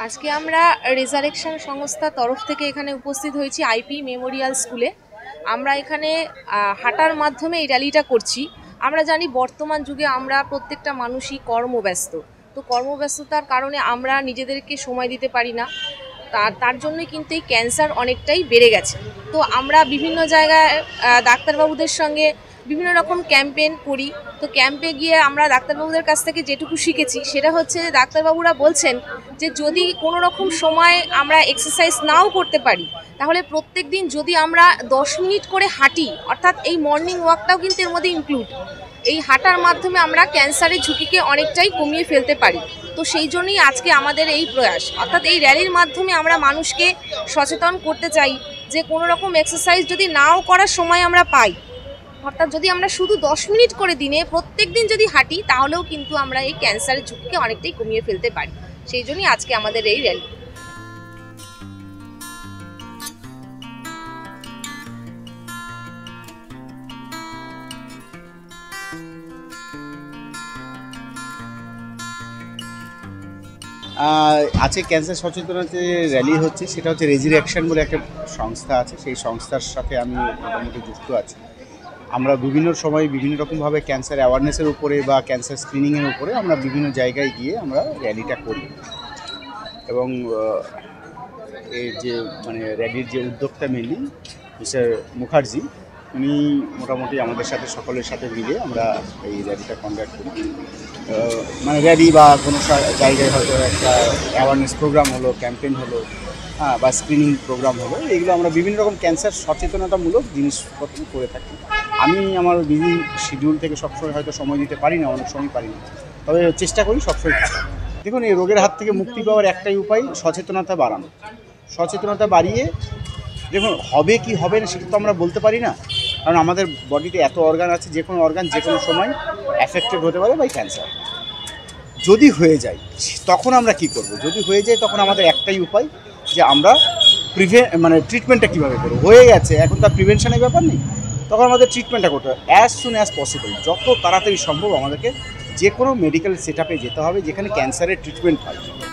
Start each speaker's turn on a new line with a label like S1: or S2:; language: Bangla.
S1: আজকে আমরা রেজারেকশন সংস্থার তরফ থেকে এখানে উপস্থিত হয়েছি আইপি মেমোরিয়াল স্কুলে। আমরা এখানে হাঁটার মাধ্যমে এই র্যালিটা করছি। আমরা জানি বর্তমান যুগে আমরা প্রত্যেকটা মানুষই কর্মব্যস্ত, তো কর্মব্যস্ততার কারণে আমরা নিজেদেরকে সময় দিতে পারি না। তার জন্যই কিন্তু এই ক্যান্সার অনেকটাই বেড়ে গেছে। তো আমরা বিভিন্ন জায়গায় ডাক্তারবাবুদের সঙ্গে বিভিন্ন রকম ক্যাম্পেইন করি। তো ক্যাম্পে গিয়ে আমরা ডাক্তারবাবুদের কাছ থেকে যেটুকু শিখেছি সেটা হচ্ছে ডাক্তারবাবুরা বলছেন যে যদি কোনো রকম সময় আমরা এক্সারসাইজ নাও করতে পারি, তাহলে প্রত্যেক দিন যদি আমরা 10 মিনিট করে হাঁটি, অর্থাৎ এই মর্নিং ওয়াকটাও কিন্তু এর মধ্যে ইনক্লুড, এই হাঁটার মাধ্যমে আমরা ক্যান্সারের ঝুঁকিকে অনেকটাই কমিয়ে ফেলতে পারি। তো সেই জন্যই আজকে আমাদের এই প্রয়াস, অর্থাৎ এই র্যালির মাধ্যমে আমরা মানুষকে সচেতন করতে চাই যে কোনো রকম এক্সারসাইজ যদি নাও করার সময় আমরা পাই, অর্থাৎ যদি আমরা শুধু 10 মিনিট করে দিনে প্রত্যেক দিন যদি হাঁটি, তাহলেও কিন্তু আমরা এই ক্যান্সারের ঝুঁকিকে অনেকটাই কমিয়ে ফেলতে পারি। সেই জন্যই আজকে আমাদের এই র্যালি।
S2: আজকে ক্যান্সার সচেতনতা র্যালি হচ্ছে, সেটা হচ্ছে রেজারেকশন বলে একটা সংস্থা আছে, সেই সংস্থার সাথে আমি মোটামুটি যুক্ত আছি। আমরা বিভিন্ন সময় বিভিন্ন রকমভাবে ক্যান্সার অ্যাওয়ারনেসের উপরে বা ক্যান্সার স্ক্রিনিংয়ের উপরে আমরা বিভিন্ন জায়গায় গিয়ে আমরা র্যালিটা করি। এবং এর যে র্যালির যে উদ্যোক্তা মেনলি মিস্টার মুখার্জি, উনি মোটামুটি আমাদের সাথে সকলের সাথে মিলে আমরা এই র্যালিটা কন্ডাক্ট করি। র্যালি বা কোনো জায়গায় হয়তো একটা অ্যাওয়ারনেস প্রোগ্রাম হলো, ক্যাম্পেইন হলো, বা স্ক্রিনিং প্রোগ্রাম হলো, এইগুলো আমরা বিভিন্ন রকম ক্যান্সার সচেতনতামূলক জিনিসপত্র করে থাকি। আমি আমার বিজি শিডিউল থেকে সবসময় হয়তো সময় দিতে পারি না, অনেক সময় পারি না, তবে চেষ্টা করি সবসময়। দেখুন, এই রোগের হাত থেকে মুক্তি পাওয়ার একটাই উপায় সচেতনতা বাড়ানো। সচেতনতা বাড়িয়ে দেখুন, হবে কি হবে না সেটা তো আমরা বলতে পারি না, কারণ আমাদের বডিতে এত অর্গান আছে, যে কোনো অর্গান যে কোনো সময় অ্যাফেক্টেড হতে পারে বাই ক্যান্সার। যদি হয়ে যায় তখন আমরা কি করব? যদি হয়ে যায় তখন আমাদের একটাই উপায় যে আমরা ট্রিটমেন্টটা কীভাবে করবো। হয়ে গেছে, এখন তার প্রিভেনশনের ব্যাপার নেই, তখন আমাদের ট্রিটমেন্টটা করতে হবে অ্যাজ সুন অ্যাজ পসিবল। যত তাড়াতাড়ি সম্ভব আমাদেরকে যে কোনো মেডিকেল সেট আপে যেতে হবে যেখানে ক্যান্সারের ট্রিটমেন্ট হয়।